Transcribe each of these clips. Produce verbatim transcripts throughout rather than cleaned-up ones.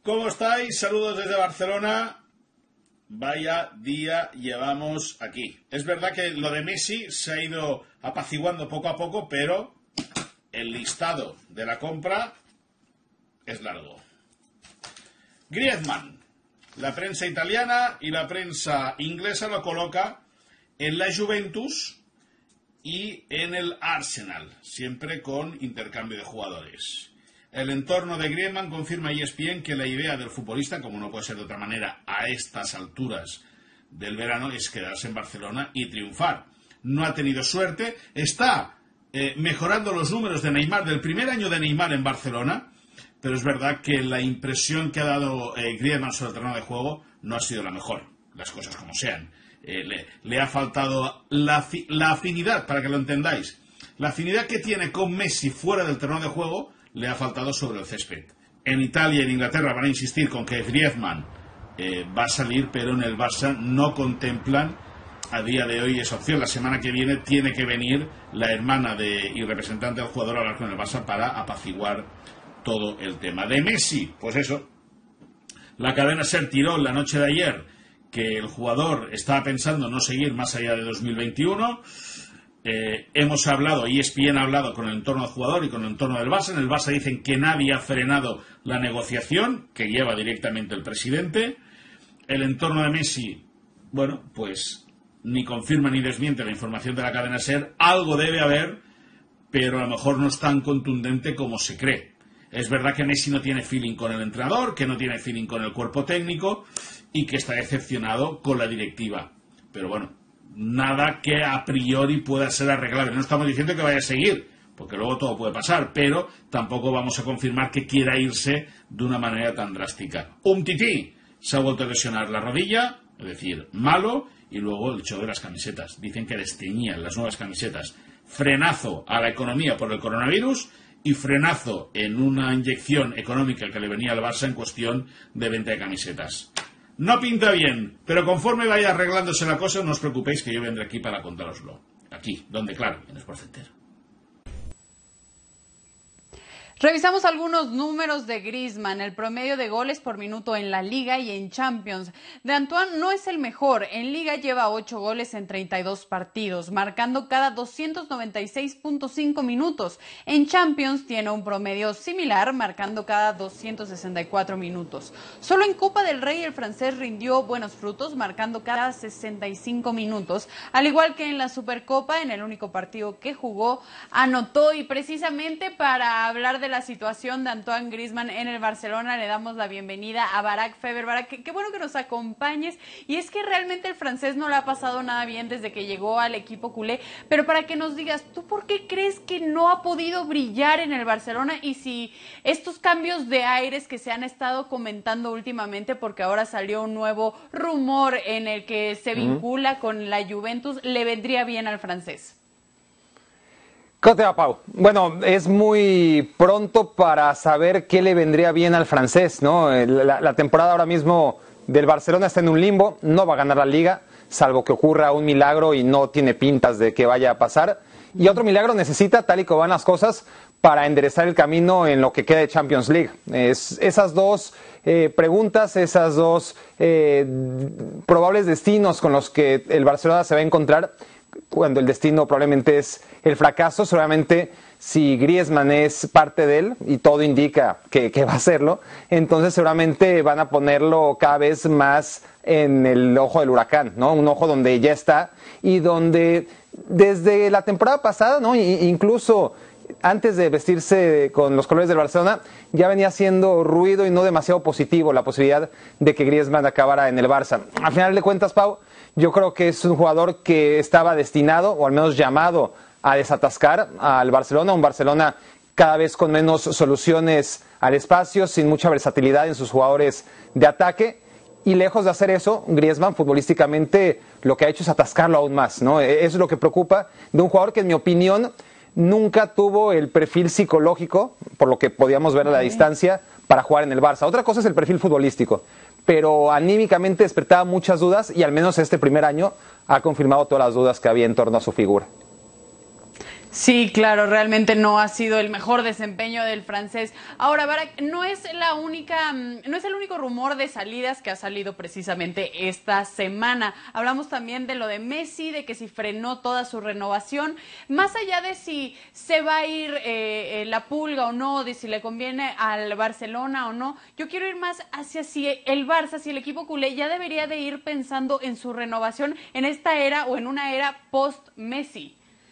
¿Cómo estáis? Saludos desde Barcelona. Vaya día llevamos aquí. Es verdad que lo de Messi se ha ido apaciguando poco a poco, pero el listado de la compra es largo. Griezmann. La prensa italiana y la prensa inglesa lo coloca en la Juventus y en el Arsenal, siempre con intercambio de jugadores. El entorno de Griezmann confirma a E S P N que la idea del futbolista, como no puede ser de otra manera a estas alturas del verano, es quedarse en Barcelona y triunfar. No ha tenido suerte, está eh, mejorando los números de Neymar, del primer año de Neymar en Barcelona, pero es verdad que la impresión que ha dado eh, Griezmann sobre el terreno de juego no ha sido la mejor, las cosas como sean. Eh, le, le ha faltado la, la afinidad, para que lo entendáis, la afinidad que tiene con Messi fuera del terreno de juego le ha faltado sobre el césped. En Italia y en Inglaterra van a insistir con que Griezmann eh, va a salir, pero en el Barça no contemplan a día de hoy esa opción. La semana que viene tiene que venir la hermana de, y representante del jugador a hablar con el Barça para apaciguar todo el tema. De Messi, pues eso, la cadena SER tiró la noche de ayer que el jugador estaba pensando no seguir más allá de dos mil veintiuno. Eh, hemos hablado, E S P N ha hablado con el entorno del jugador y con el entorno del Barça. En el Barça dicen que nadie ha frenado la negociación, que lleva directamente el presidente. El entorno de Messi, bueno, pues ni confirma ni desmiente la información de la cadena SER. Algo debe haber, pero a lo mejor no es tan contundente como se cree. Es verdad que Messi no tiene feeling con el entrenador, que no tiene feeling con el cuerpo técnico y que está decepcionado con la directiva. Pero bueno, nada que a priori pueda ser arreglable. No estamos diciendo que vaya a seguir, porque luego todo puede pasar, pero tampoco vamos a confirmar que quiera irse de una manera tan drástica. Umtiti se ha vuelto a lesionar la rodilla, es decir, malo, y luego el show de las camisetas. Dicen que desteñían las nuevas camisetas. Frenazo a la economía por el coronavirus y frenazo en una inyección económica que le venía al Barça en cuestión de venta de camisetas. No pinta bien, pero conforme vaya arreglándose la cosa, no os preocupéis que yo vendré aquí para contároslo. Aquí, donde claro, en Sport Center. Revisamos algunos números de Griezmann. El promedio de goles por minuto en la Liga y en Champions de Antoine no es el mejor. En Liga lleva ocho goles en treinta y dos partidos, marcando cada doscientos noventa y seis punto cinco minutos. En Champions tiene un promedio similar, marcando cada doscientos sesenta y cuatro minutos. Solo en Copa del Rey el francés rindió buenos frutos, marcando cada sesenta y cinco minutos. Al igual que en la Supercopa, en el único partido que jugó, anotó. Y precisamente para hablar de la situación de Antoine Griezmann en el Barcelona, le damos la bienvenida a Barak Feber. Barak, qué, qué bueno que nos acompañes, y es que realmente el francés no le ha pasado nada bien desde que llegó al equipo culé, pero para que nos digas, ¿tú por qué crees que no ha podido brillar en el Barcelona? Y si estos cambios de aires que se han estado comentando últimamente, porque ahora salió un nuevo rumor en el que se vincula uh-huh. con la Juventus, ¿le vendría bien al francés? ¿Cómo te va, Pau? Bueno, es muy pronto para saber qué le vendría bien al francés, ¿no? La, la temporada ahora mismo del Barcelona está en un limbo, no va a ganar la Liga, salvo que ocurra un milagro y no tiene pintas de que vaya a pasar. Y otro milagro necesita, tal y como van las cosas, para enderezar el camino en lo que queda de Champions League. Es, esas dos eh, preguntas, esas dos eh, probables destinos con los que el Barcelona se va a encontrar, cuando el destino probablemente es el fracaso. Seguramente si Griezmann es parte de él, y todo indica que, que va a serlo, entonces seguramente van a ponerlo cada vez más en el ojo del huracán, ¿no? Un ojo donde ya está y donde desde la temporada pasada, ¿no? I- incluso antes de vestirse con los colores del Barcelona, ya venía haciendo ruido y no demasiado positivo la posibilidad de que Griezmann acabara en el Barça. Al final de cuentas, Pau, yo creo que es un jugador que estaba destinado, o al menos llamado, a desatascar al Barcelona, un Barcelona cada vez con menos soluciones al espacio, sin mucha versatilidad en sus jugadores de ataque, y lejos de hacer eso, Griezmann futbolísticamente lo que ha hecho es atascarlo aún más, ¿no? Eso es lo que preocupa de un jugador que, en mi opinión, nunca tuvo el perfil psicológico, por lo que podíamos ver a la distancia, para jugar en el Barça. Otra cosa es el perfil futbolístico, pero anímicamente despertaba muchas dudas, y al menos este primer año ha confirmado todas las dudas que había en torno a su figura. Sí, claro, realmente no ha sido el mejor desempeño del francés. Ahora, Barak, no es la única, no es el único rumor de salidas que ha salido precisamente esta semana. Hablamos también de lo de Messi, de que si frenó toda su renovación. Más allá de si se va a ir eh, la pulga o no, de si le conviene al Barcelona o no, yo quiero ir más hacia si el Barça, si el equipo culé ya debería de ir pensando en su renovación en esta era o en una era post-Messi.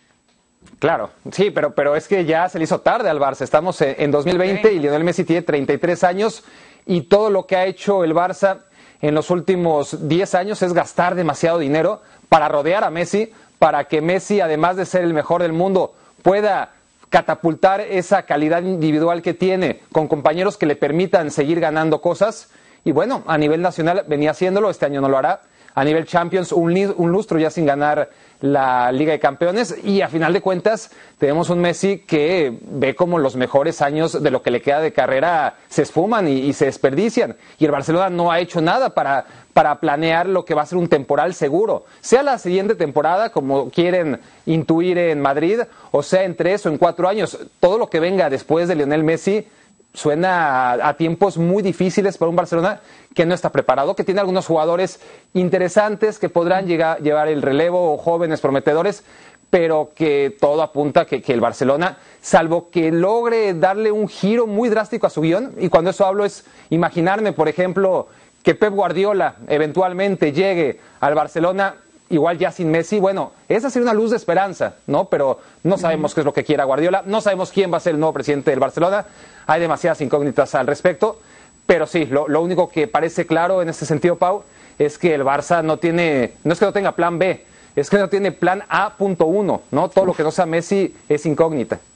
Claro, sí, pero, pero es que ya se le hizo tarde al Barça. Estamos en dos mil veinte y Lionel Messi tiene treinta y tres años y todo lo que ha hecho el Barça en los últimos diez años es gastar demasiado dinero para rodear a Messi, para que Messi, además de ser el mejor del mundo, pueda catapultar esa calidad individual que tiene con compañeros que le permitan seguir ganando cosas. Y bueno, a nivel nacional venía haciéndolo, este año no lo hará. A nivel Champions, un, un lustro ya sin ganar la Liga de Campeones y a final de cuentas tenemos un Messi que ve como los mejores años de lo que le queda de carrera se esfuman y, y se desperdician y el Barcelona no ha hecho nada para, para planear lo que va a ser un temporal seguro, sea la siguiente temporada como quieren intuir en Madrid o sea en tres o en cuatro años, todo lo que venga después de Lionel Messi suena a, a tiempos muy difíciles para un Barcelona que no está preparado, que tiene algunos jugadores interesantes que podrán llegar, llevar el relevo o jóvenes prometedores, pero que todo apunta que, que el Barcelona, salvo que logre darle un giro muy drástico a su guión, y cuando eso hablo es imaginarme, por ejemplo, que Pep Guardiola eventualmente llegue al Barcelona igual ya sin Messi, bueno, esa sería una luz de esperanza, ¿no? Pero no sabemos qué es lo que quiera Guardiola, no sabemos quién va a ser el nuevo presidente del Barcelona, hay demasiadas incógnitas al respecto, pero sí, lo, lo único que parece claro en este sentido, Pau, es que el Barça no tiene, no es que no tenga plan B, es que no tiene plan A punto uno, ¿no? Todo lo que no sea Messi es incógnita.